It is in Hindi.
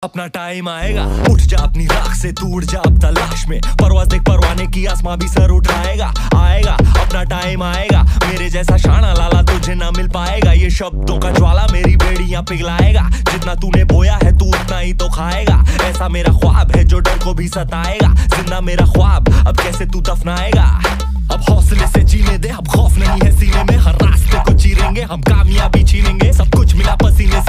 अपना टाइम आएगा, उठ जा अपनी राख से, तू उड़ जा अब तलाश में। परवाज़ देख परवाने की, आसमां भी सर उठाएगा। आएगा अपना टाइम आएगा, मेरे जैसा शाना लाला तुझे ना मिल पाएगा। ये शब्दों का ज्वाला मेरी बेड़ियां पिघलाएगा, जितना तूने बोया है तू उतना ही तो खाएगा। ऐसा मेरा ख्वाब है जो डर को भी सताएगा, जिंदा मेरा ख्वाब अब कैसे तू दफनाएगा। अब हौसले से जीने दे, अब खौफ नहीं है सीने में, हर रास्ते को चीरेंगे हम, कामयाबी छीनेंगे। सब कुछ मिला पसीने